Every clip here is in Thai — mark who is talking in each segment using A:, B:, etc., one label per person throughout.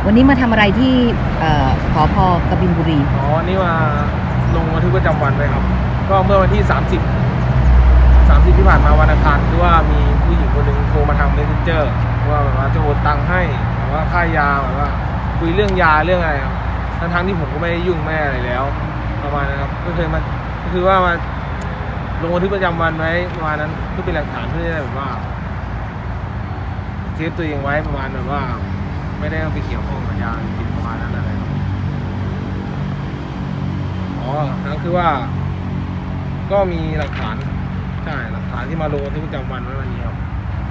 A: วันนี้มาทำอะไรที่ผภ.กบินบุรี
B: อ๋อนี่มาลงบันทึกประจำวันไปครับก็เมื่อวันที่30ที่ผ่านมาวันอังคารคือว่ามีผู้หญิงคนหนึ่งโทรมาทาง Messenger ว่าแบบว่าจะโอนตังค์ให้แบบว่าค่ายาแบบว่าคุยเรื่องยาเรื่องอะไรครับทั้งที่ผมก็ไม่ได้ยุ่งแม่อะไรแล้วประมาณนั้นครับก็คือว่ามาลงบันทึกประจำวันไว้ประมาณนั้นเพื่อเป็นหลักฐานเพื่อจะแบบว่าเซฟตัวเองไว้ประมาณแบบว่าไม่ได้ไปเกี่ยวข้องกับยาติดประมาณนั้นอะไรอ๋อนั่นคือว่าก็มีหลักฐานใช่หลักฐานที่มาลงบันทึกประจำวันไว้วันนี้ครับ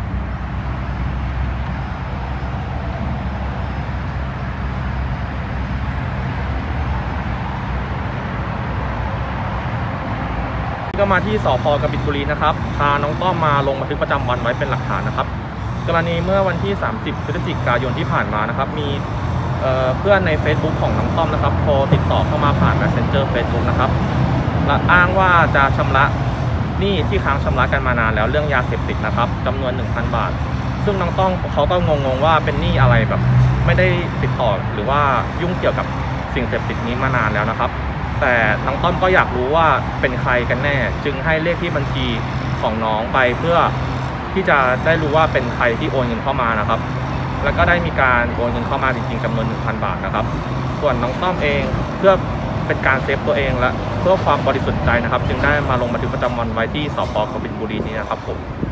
C: ก็มาที่สพ.กบินบุรีนะครับพาน้องต้อมมาลงบันทึกประจำวันไว้เป็นหลักฐานนะครับกรณีเมื่อวันที่30พฤศจิกายนที่ผ่านมานะครับมีเพื่อนใน Facebook ของน้องต้อมนะครับโทรติดต่อเข้ามาผ่าน Messenger Facebook นะครับและอ้างว่าจะชำระหนี้ที่ค้างชำระกันมานานแล้วเรื่องยาเสพติดนะครับจำนวน 1,000 บาทซึ่งน้องต้อมเขาก็งงว่าเป็นหนี้อะไรแบบไม่ได้ติดต่อหรือว่ายุ่งเกี่ยวกับสิ่งเสพติดนี้มานานแล้วนะครับแต่น้องต้อมก็อยากรู้ว่าเป็นใครกันแน่จึงให้เลขที่บัญชีของน้องไปเพื่อที่จะได้รู้ว่าเป็นใครที่โอนเงินเข้ามานะครับแล้วก็ได้มีการโอนเงินเข้ามาจริงๆจำนวน 1,000 บาทนะครับส่วนน้องต้อมเองเพื่อเป็นการเซฟตัวเองและเพื่อความบริสุทธิ์ใจนะครับจึงได้มาลงบันทึกประจำวันไว้ที่สพ.กบินบุรีนี้นะครับผม